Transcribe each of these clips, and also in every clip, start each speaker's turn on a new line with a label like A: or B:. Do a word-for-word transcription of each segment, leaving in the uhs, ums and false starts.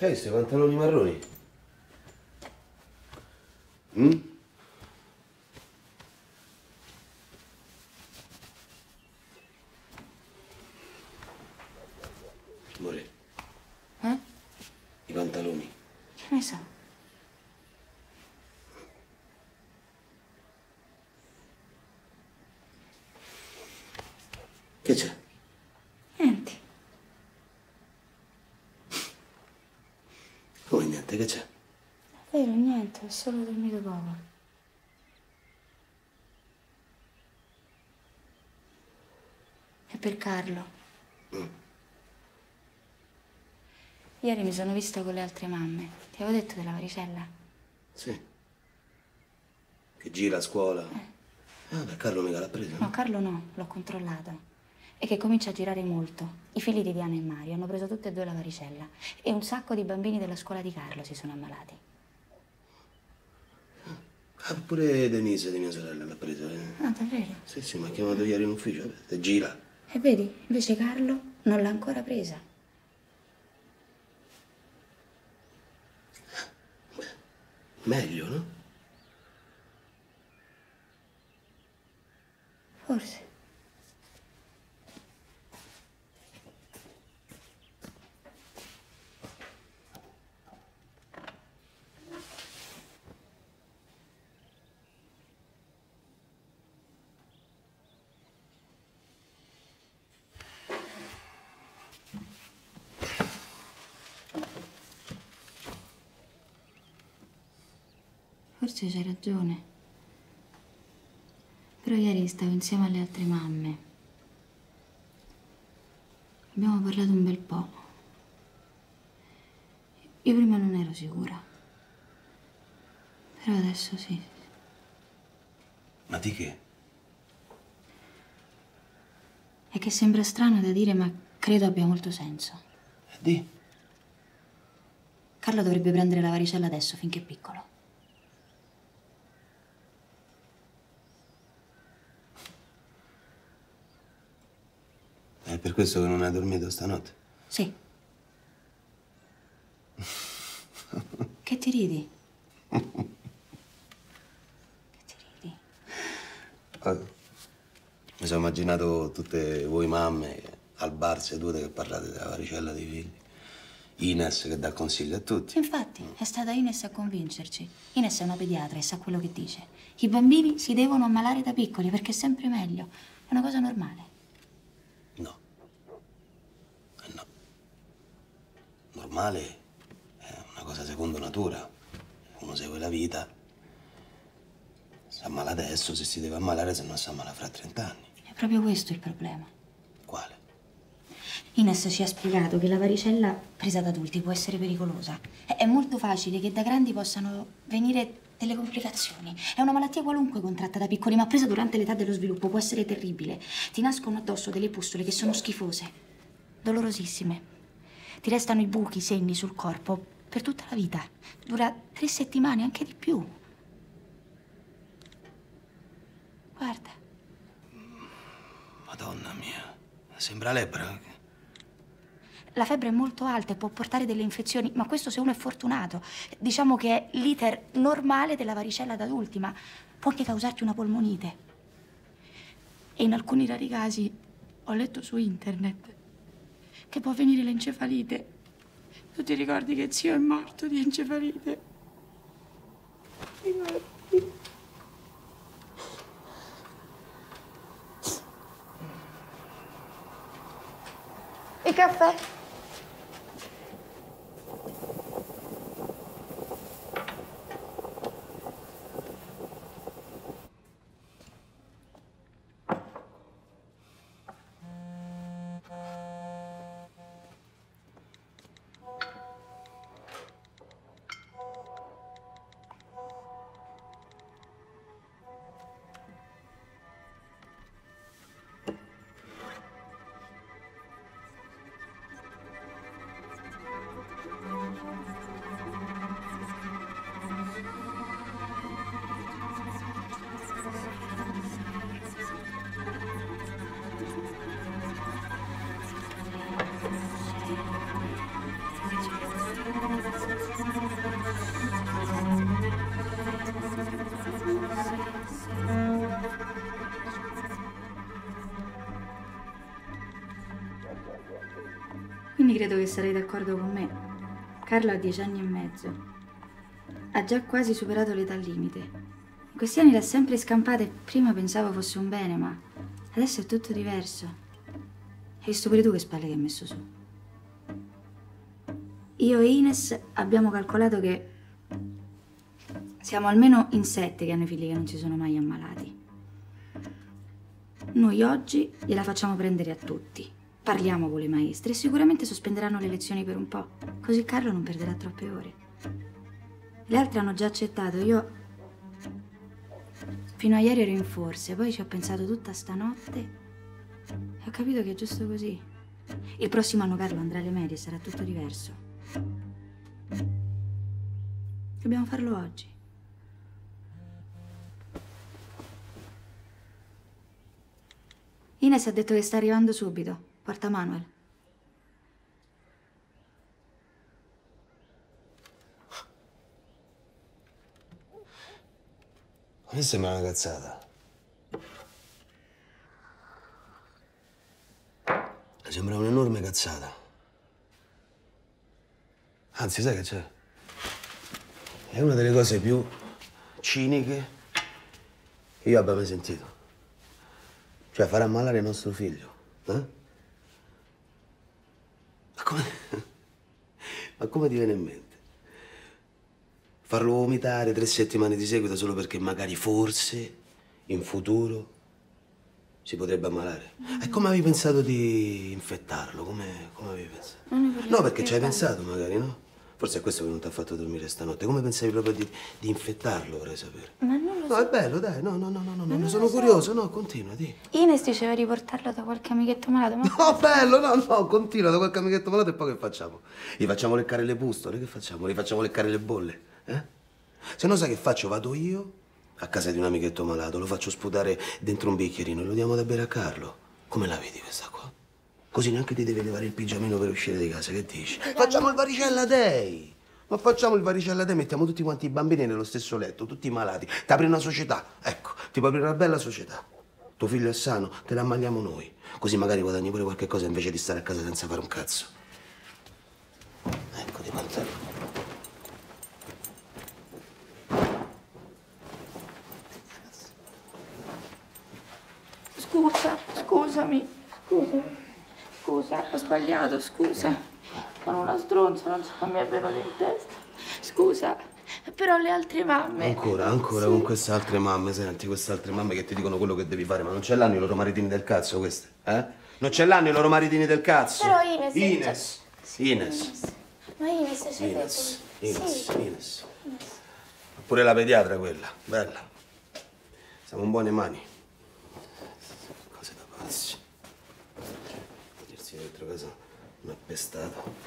A: Hai visto i pantaloni marroni? Mm? Amore.
B: Eh?
A: I pantaloni.
B: Che ne so?
A: Che c'è?
B: Niente.
A: Come niente, che c'è?
B: Vero, niente, ho solo dormito poco. È per Carlo.
A: Mm.
B: Ieri mi sono vista con le altre mamme. Ti avevo detto della varicella?
A: Sì. Che gira a scuola.
B: Eh.
A: Ah, beh, Carlo mica l'ha preso,
B: No,
A: no?
B: Carlo no, l'ho controllato. E che comincia a girare molto. I figli di Diana e Mario hanno preso tutte e due la varicella. E un sacco di bambini della scuola di Carlo si sono ammalati.
A: Ah, pure Denise di mia sorella l'ha presa. Eh.
B: Ah, davvero?
A: Sì, sì, mi ha chiamato ieri in ufficio. E gira.
B: E vedi, invece Carlo non l'ha ancora presa.
A: Beh, meglio, no?
B: Forse. Forse c'hai ragione. Però ieri stavo insieme alle altre mamme. Abbiamo parlato un bel po'. Io prima non ero sicura. Però adesso sì.
A: Ma di che?
B: È che sembra strano da dire, ma credo abbia molto senso.
A: Di?
B: Carlo dovrebbe prendere la varicella adesso, finché è piccolo.
A: È per questo che non hai dormito stanotte?
B: Sì. Che ti ridi? Che ti ridi?
A: Oh, mi sono immaginato tutte voi mamme al bar sedute che parlate della varicella dei figli. Ines che dà consigli a tutti.
B: Infatti, è stata Ines a convincerci. Ines è una pediatra e sa quello che dice. I bambini si devono ammalare da piccoli perché è sempre meglio. È una cosa normale.
A: No. Eh no. Normale è una cosa secondo natura. Uno segue la vita. Si ammala adesso, se si deve ammalare, se no si ammala fra trent'anni.
B: È proprio questo il problema.
A: Quale?
B: Ines ci ha spiegato che la varicella presa da adulti può essere pericolosa. È molto facile che da grandi possano venire delle complicazioni. È una malattia qualunque contratta da piccoli, ma presa durante l'età dello sviluppo può essere terribile. Ti nascono addosso delle pustole che sono schifose, dolorosissime. Ti restano i buchi, i segni sul corpo per tutta la vita. Dura tre settimane, anche di più. Guarda.
A: Madonna mia, sembra lebbra.
B: La febbre è molto alta e può portare delle infezioni, ma questo se uno è fortunato. Diciamo che è l'iter normale della varicella da adulti, ma può anche causarti una polmonite. E in alcuni rari casi ho letto su internet che può venire l'encefalite. Tu ti ricordi che zio è morto di encefalite? Ricordi? Il caffè? Quindi credo che sarei d'accordo con me. Carlo ha dieci anni e mezzo. Ha già quasi superato l'età limite. In questi anni l'ha sempre scampata e prima pensavo fosse un bene, ma adesso è tutto diverso. Hai visto pure tu che spalle che ha messo su. Io e Ines abbiamo calcolato che siamo almeno in sette che hanno i figli che non si sono mai ammalati. Noi oggi gliela facciamo prendere a tutti. Parliamo con le maestre e sicuramente sospenderanno le lezioni per un po', così Carlo non perderà troppe ore. Le altre hanno già accettato, io fino a ieri ero in forze, poi ci ho pensato tutta stanotte e ho capito che è giusto così. Il prossimo anno Carlo andrà alle medie e sarà tutto diverso. Dobbiamo farlo oggi. Ines ha detto che sta arrivando subito. Porta Manuel.
A: A me sembra una cazzata. Sembra un'enorme cazzata. Anzi, sai che c'è? È una delle cose più ciniche che io abbia mai sentito. Cioè, far ammalare il nostro figlio. Eh? Ma come... Ma come ti viene in mente? Farlo vomitare tre settimane di seguito solo perché magari forse in futuro si potrebbe ammalare? Mm. E come avevi pensato di infettarlo? Come, come avevi pensato? No, perché ci hai pensato magari, no? Forse è questo che non ti ha fatto dormire stanotte. Come pensavi proprio di, di infettarlo, vorrei sapere.
B: Ma non lo so.
A: No, è bello, dai. No, no, no, no, no, ne sono
B: so.
A: curioso. No, continua, di.
B: Ines diceva di portarlo da qualche amichetto malato, ma...
A: No, bello, no, no, continua da qualche amichetto malato e poi che facciamo? Gli facciamo leccare le pustole, che facciamo? Gli facciamo leccare le bolle, eh? Se no sai che faccio? Vado io a casa di un amichetto malato, lo faccio sputare dentro un bicchierino e lo diamo da bere a Carlo. Come la vedi questa qua? Così neanche ti devi levare il pigiamino per uscire di casa, che dici? Facciamo il varicella day! Ma facciamo il varicella day, mettiamo tutti quanti i bambini nello stesso letto, tutti malati. Ti apri una società, ecco, ti puoi aprire una bella società. Tuo figlio è sano, te l'ammaliamo noi. Così magari guadagni pure qualche cosa invece di stare a casa senza fare un cazzo. Ecco, ti pantaloni.
B: Scusa, scusami, scusami. Scusa, ho sbagliato, scusa. Sono una stronza, non so che mi è venuto in testa. Scusa, però le altre mamme...
A: Ancora, ancora sì. Con queste altre mamme, senti, queste altre mamme che ti dicono quello che devi fare, ma non ce l'hanno i loro maritini del cazzo queste, eh? Non ce l'hanno i loro maritini del cazzo?
B: Però Ines...
A: Ines.
B: Sì,
A: Ines.
B: Ines. Ma Ines ci ha detto...
A: Ines, Ines,
B: sì.
A: Ines. Pure la pediatra quella, bella. Siamo in buone mani. Cose da pazzi. Dirsi dentro casa un appestato.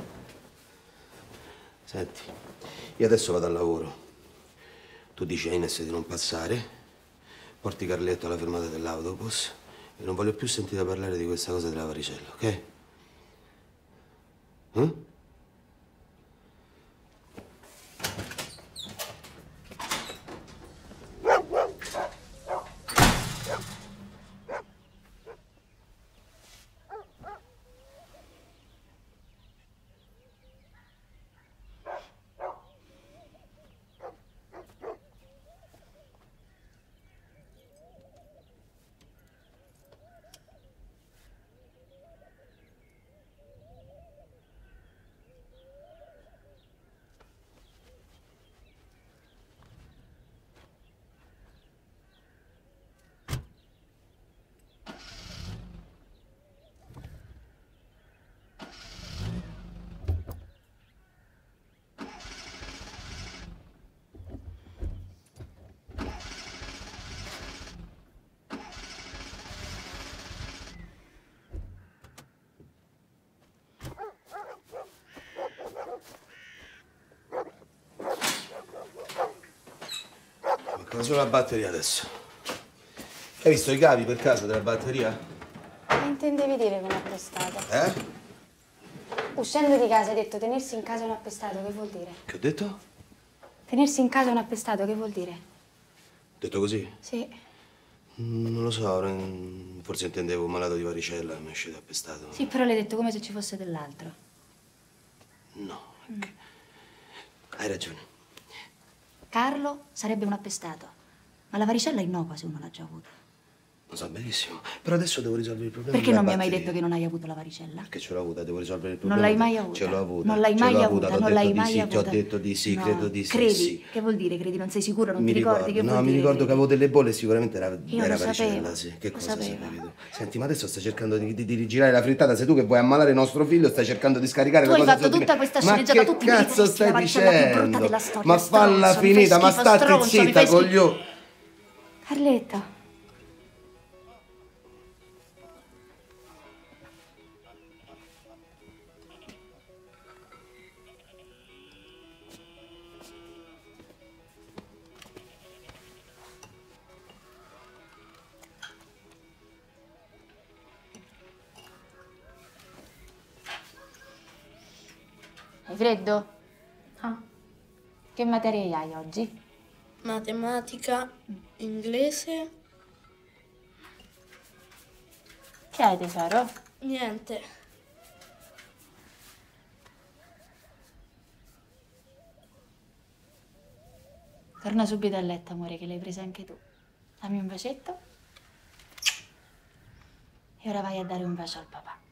A: Senti, io adesso vado al lavoro. Tu dici a Ines di non passare, porti Carletto alla fermata dell'autobus e non voglio più sentire parlare di questa cosa della varicella, ok? Eh? Manca solo la batteria adesso. Hai visto i cavi per caso della batteria?
B: Che intendevi dire con appestato?
A: Eh?
B: Uscendo di casa hai detto tenersi in casa un appestato, che vuol dire?
A: Che ho detto?
B: Tenersi in casa un appestato, che vuol dire?
A: Detto così?
B: Sì.
A: Non lo so, Forse intendevo un malato di varicella, mi è uscito appestato.
B: Sì, però l'hai detto come se ci fosse dell'altro.
A: No, mm. che... hai ragione.
B: Carlo sarebbe un appestato, ma la varicella è innocua se uno l'ha già avuta.
A: Lo so benissimo, però adesso devo risolvere il problema.
B: Perché non mi hai mai detto che non hai avuto la varicella?
A: Perché ce l'ho avuta, devo risolvere il problema.
B: Non l'hai mai avuta?
A: Ce l'ho avuta.
B: Non l'hai mai avuta, non l'hai mai
A: sì,
B: avuta.
A: Ti ho detto di sì,
B: no.
A: credo di sì.
B: Credi?
A: Sì.
B: Che vuol dire? Credi? Non sei sicuro? Non
A: mi
B: ti
A: ricordo,
B: ricordi? Che
A: no,
B: vuol
A: mi
B: dire,
A: ricordo
B: credi?
A: che avevo delle bolle, sicuramente era,
B: Io
A: era
B: lo
A: varicella,
B: sapevo,
A: sì. Che
B: lo
A: cosa
B: sapevo.
A: sapevi tu? Senti, ma adesso stai cercando di, di, di rigirare la frittata, sei tu che vuoi ammalare il nostro figlio, stai cercando di scaricare
B: tu
A: le cose
B: hai fatto
A: su di
B: tutta
A: me.
B: questa
A: Ma
B: sceneggiata,
A: che
B: tu ti
A: cazzo
B: meriteresti
A: stai
B: la varicella più brutta
A: dicendo?
B: della storia.
A: Ma falla
B: Stronzo, mi fai
A: finita, ma
B: schifo,
A: stati
B: stronzo, mi
A: zitta,
B: fai schifo.
A: coglio...
B: Carletta. Hai freddo?
C: Ah,
B: Che materie hai oggi?
C: matematica, inglese,
B: Che hai, tesoro?
C: niente.
B: Torna subito a letto, amore, che l'hai presa anche tu. Dammi un bacetto. E ora vai a dare un bacio al papà.